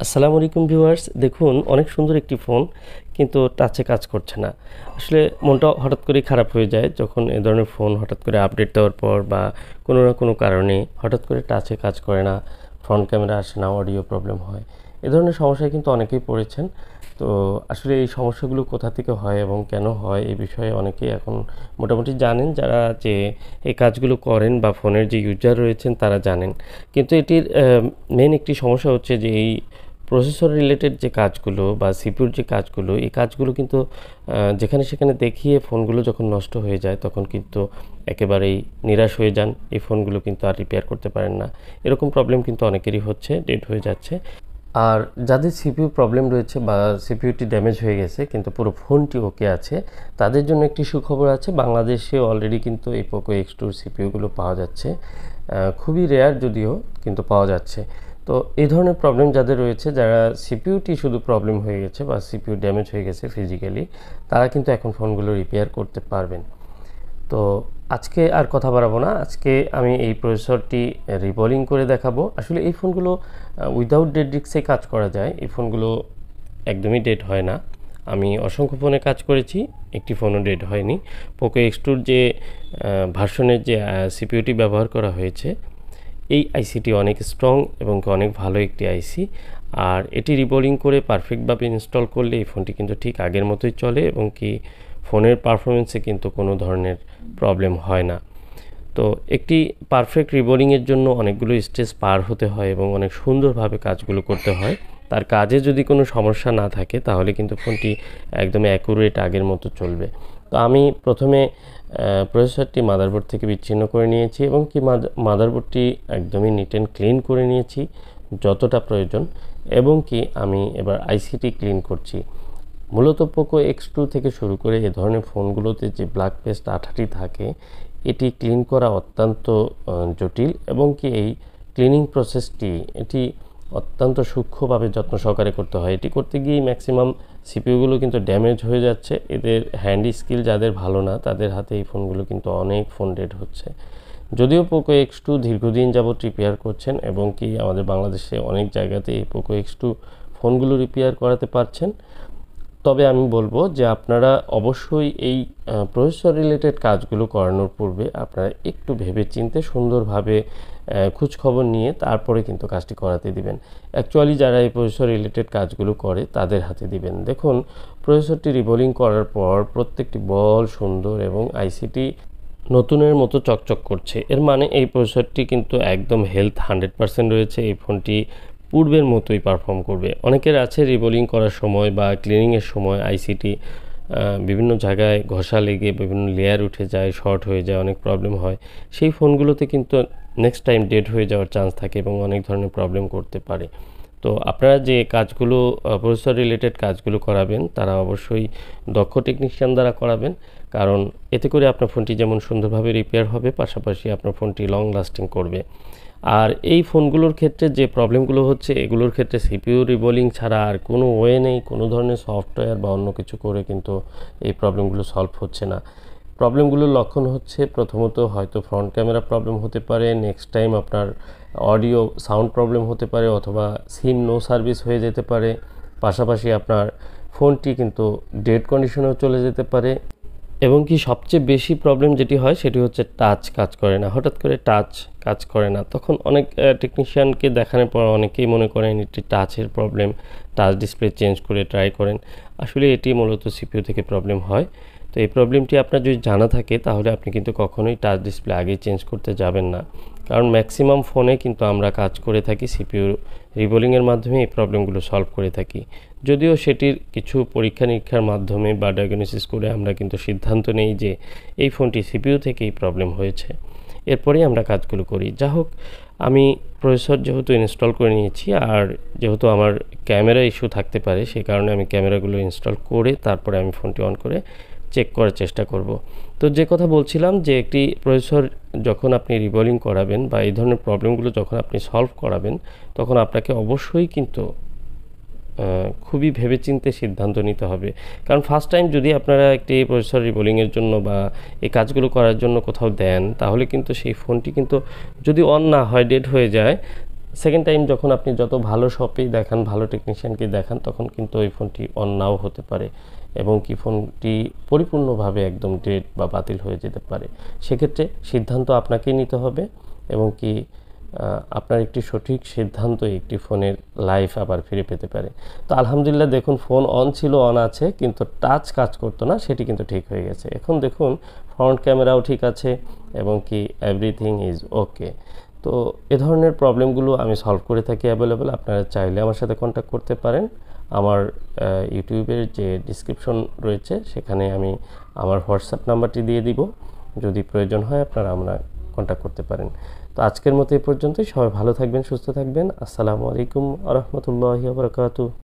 আসসালামু আলাইকুম ভিউয়ার্স, দেখুন অনেক সুন্দর একটি ফোন কিন্তু টাচে কাজ করছে না। আসলে মনটা হঠাৎ করেই খারাপ হয়ে যায় যখন এ ধরনের ফোন হঠাৎ করে আপডেট দেওয়ার পর বা কোনো না কোনো কারণে হঠাৎ করে টাচে কাজ করে না, ফ্রন্ট ক্যামেরা আসে না, অডিও প্রবলেম হয়। এ ধরনের সমস্যায় কিন্তু অনেকেই পড়েছেন। তো আসলে এই সমস্যাগুলো কোথা থেকে হয় এবং কেন হয় এই বিষয়ে অনেকেই এখন মোটামুটি জানেন, যারা যে এই কাজগুলো করেন বা ফোনের যে ইউজার রয়েছেন তারা জানেন। কিন্তু এটির মেন একটি সমস্যা হচ্ছে যে এই প্রসেসর রিলেটেড যে কাজগুলো বা সিপিউর যে কাজগুলো, এই কাজগুলো কিন্তু যেখানে সেখানে দেখিয়ে ফোনগুলো যখন নষ্ট হয়ে যায় তখন কিন্তু একেবারেই নিরাশ হয়ে যান। এই ফোনগুলো কিন্তু আর রিপেয়ার করতে পারেন না। এরকম প্রবলেম কিন্তু অনেকেরই হচ্ছে, ডেড হয়ে যাচ্ছে। আর যাদের সিপিইউ প্রবলেম রয়েছে বা সিপিইউটি ড্যামেজ হয়ে গেছে কিন্তু পুরো ফোনটি ওকে আছে, তাদের জন্য একটি সুখবর আছে। বাংলাদেশে অলরেডি কিন্তু এই পোকো X2 সিপিইউগুলো পাওয়া যাচ্ছে। খুবই রেয়ার যদিও, কিন্তু পাওয়া যাচ্ছে। তো এই ধরনের প্রবলেম যাদের রয়েছে, যারা সিপিইউটি শুধু প্রবলেম হয়ে গেছে বা সিপিইউ ড্যামেজ হয়ে গেছে ফিজিক্যালি, তারা কিন্তু এখন ফোনগুলো রিপেয়ার করতে পারবেন। তো আজকে আর কথা বাড়াবো না, আজকে আমি এই প্রসেসরটি রিবোলিং করে দেখাবো। আসলে এই ফোনগুলো উইদাউট ডেড ডিস্কে কাজ করা যায়, এই ফোনগুলো একদমই ডেড হয় না। আমি অসংখ্য ফোনে কাজ করেছি, একটি ফোনও ডেড হয়নি। পোকো X2 যে ভার্সনের যে সিপিইউটি ব্যবহার করা হয়েছে, এই আইসিটি অনেক স্ট্রং এবং অনেক ভালো একটি আইসি। আর এটি রিবোলিং করে পারফেক্টভাবে ইনস্টল করলে এই ফোনটি কিন্তু ঠিক আগের মতোই চলে এবং কি ফোনের পারফরমেন্সে কিন্তু কোনো ধরনের প্রবলেম হয় না। তো একটি পারফেক্ট রিবোলিংয়ের জন্য অনেকগুলো স্টেজ পার হতে হয় এবং অনেক সুন্দরভাবে কাজগুলো করতে হয়। তার কাজে যদি কোনো সমস্যা না থাকে তাহলে কিন্তু ফোনটি একদম অ্যাকুরেট আগের মতো চলবে। তো আমি প্রথমে প্রসেসরটি মাদারবোর্ড থেকে বিচ্ছিন্ন করে নিয়েছি এবং কি মাদারবোর্ডটি একদমই নিট অ্যান্ড ক্লিন করে নিয়েছি যতটা প্রয়োজন, এবং কি আমি এবার আইসিটি ক্লিন করছি। মূলত পোকো X2 থেকে শুরু করে এ ধরনের ফোনগুলোতে যে ব্ল্যাক পেস্ট আঠাটি থাকে, এটি ক্লিন করা অত্যন্ত জটিল এবং কি এই ক্লিনিং প্রসেসটি এটি অত্যন্ত সূক্ষ্মভাবে যত্ন সহকারে করতে হয়। এটি করতে গিয়েই ম্যাক্সিমাম সিপিইউগুলো কিন্তু ড্যামেজ হয়ে যাচ্ছে। এদের হ্যান্ড স্কিল যাদের ভালো না, তাদের হাতে এই ফোনগুলো কিন্তু অনেক ফোন ডেড হচ্ছে। যদিও পোকো X2 দীর্ঘদিন যাবত রিপেয়ার করছেন এবং কি আমাদের বাংলাদেশে অনেক জায়গাতে এই পোকো X2 ফোনগুলো রিপেয়ার করাতে পারছেন, তবে আমি বলবো যে আপনারা অবশ্যই এই প্রসেসর রিলেটেড কাজগুলো করানোর পূর্বে আপনারা একটু ভেবে চিন্তে সুন্দরভাবে খোঁজখবর নিয়ে তারপরে কিন্তু কাজটি করাতে দিবেন। অ্যাকচুয়ালি যারা এই প্রসেসর রিলেটেড কাজগুলো করে তাদের হাতে দিবেন। দেখুন, প্রসেসরটি রিবোলিং করার পর প্রত্যেকটি বল সুন্দর এবং আইসিটি নতুনের মতো চকচক করছে। এর মানে এই প্রসেসরটি কিন্তু একদম হেলথ 100% রয়েছে। এই ফোনটি পূর্বের মতোই পারফর্ম করবে। অনেকের আছে রিবোলিং করার সময় বা ক্লিনিংয়ের সময় আইসিটি বিভিন্ন জায়গায় ঘষা লেগে বিভিন্ন লেয়ার উঠে যায়, শর্ট হয়ে যায়, অনেক প্রবলেম হয়। সেই ফোনগুলোতে কিন্তু নেক্সট টাইম ডেড হয়ে যাওয়ার চান্স থাকে এবং অনেক ধরনের প্রবলেম করতে পারে। তো আপনারা যে কাজগুলো প্রসেসর রিলেটেড কাজগুলো করাবেন তারা অবশ্যই দক্ষ টেকনিশিয়ান দ্বারা করাবেন, কারণ এতে করে আপনার ফোনটি যেমন সুন্দরভাবে রিপেয়ার হবে, পাশাপাশি আপনার ফোনটি লং লাস্টিং করবে। আর এই ফোনগুলোর ক্ষেত্রে যে প্রবলেমগুলো হচ্ছে, এগুলোর ক্ষেত্রে সিপিইউ রিবোলিং ছাড়া আর কোনো ওয়ে নেই। কোনো ধরনের সফটওয়্যার বা অন্য কিছু করে কিন্তু এই প্রবলেমগুলো সলভ হচ্ছে না। প্রবলেমগুলোর লক্ষণ হচ্ছে, প্রথমত হয়তো ফ্রন্ট ক্যামেরা প্রবলেম হতে পারে, নেক্সট টাইম আপনার অডিও সাউন্ড প্রবলেম হতে পারে, অথবা সিম নো সার্ভিস হয়ে যেতে পারে। পাশাপাশি আপনার ফোনটি কিন্তু ডেড কন্ডিশনেও চলে যেতে পারে। এবং কি সবচেয়ে বেশি প্রবলেম যেটি হয় সেটি হচ্ছে টাচ কাজ করে না। হঠাৎ করে টাচ কাজ করে না, তখন অনেক টেকনিশিয়ানকে দেখানোর পর অনেকেই মনে করেন এটি টাচের প্রবলেম, টাচ ডিসপ্লে চেঞ্জ করে ট্রাই করেন। আসলে এটি মূলত সিপিইউ থেকে প্রবলেম হয়। তো এই প্রবলেমটি আপনার যদি জানা থাকে তাহলে আপনি কিন্তু কখনোই টাচ ডিসপ্লে আগেই চেঞ্জ করতে যাবেন না, কারণ ম্যাক্সিমাম ফোনে কিন্তু আমরা কাজ করে থাকি সিপিইউ রিবোলিংয়ের মাধ্যমে এই প্রবলেমগুলো সলভ করে থাকি। যদিও সেটির কিছু পরীক্ষা নিরীক্ষার মাধ্যমে বা ডায়াগনোসিস করে আমরা কিন্তু সিদ্ধান্ত নেই যে এই ফোনটি সিপিইউ থেকেই প্রবলেম হয়েছে, এরপরেই আমরা কাজগুলো করি। যা হোক, আমি প্রসেসর যেহেতু ইনস্টল করে নিয়েছি আর যেহেতু আমার ক্যামেরা ইস্যু থাকতে পারে, সেই কারণে আমি ক্যামেরাগুলো ইনস্টল করে তারপরে আমি ফোনটি অন করে চেক করার চেষ্টা করব। তো যে কথা বলছিলাম যে একটি প্রসেসর যখন আপনি রিবোলিং করাবেন বা এই ধরনের প্রবলেমগুলো যখন আপনি সলভ করাবেন, তখন আপনাকে অবশ্যই কিন্তু খুবই ভেবেচিন্তে সিদ্ধান্ত নিতে হবে। কারণ ফার্স্ট টাইম যদি আপনারা একটি প্রসেসর রিবোলিংয়ের জন্য বা এই কাজগুলো করার জন্য কোথাও দেন, তাহলে কিন্তু সেই ফোনটি কিন্তু যদি অন না হয়, ডেড হয়ে যায়, সেকেন্ড টাইম যখন আপনি যত ভালো শপেই দেখান, ভালো টেকনিশিয়ানকে দেখান, তখন কিন্তু ওই ফোনটি অন নাও হতে পারে এবং কি ফোনটি পরিপূর্ণভাবে একদম ডেড বা বাতিল হয়ে যেতে পারে। সেক্ষেত্রে সিদ্ধান্ত আপনাকেই নিতে হবে এবং কি আপনার একটি সঠিক সিদ্ধান্ত একটি ফোনের লাইফ আবার ফিরে পেতে পারে। তো আলহামদুলিল্লাহ দেখুন, ফোন অন ছিল, অন আছে, কিন্তু টাচ কাজ করতো না, সেটি কিন্তু ঠিক হয়ে গেছে। এখন দেখুন ফ্রন্ট ক্যামেরাও ঠিক আছে এবং কি এভরিথিং ইজ ওকে। তো এ ধরনের প্রবলেমগুলো আমি সলভ করে থাকি অ্যাভেলেবেল। আপনারা চাইলে আমার সাথে কন্ট্যাক্ট করতে পারেন। আমার ইউটিউবের যে ডিসক্রিপশন রয়েছে সেখানে আমি আমার হোয়াটসঅ্যাপ নাম্বারটি দিয়ে দিব, যদি প্রয়োজন হয় আপনারা আমরা কন্ট্যাক্ট করতে পারেন। তো আজকের মতো এই পর্যন্তই। সবাই ভালো থাকবেন, সুস্থ থাকবেন। আসসালামু আলাইকুম আ রহমতুল্লাহি ওয়া বারাকাতুহু।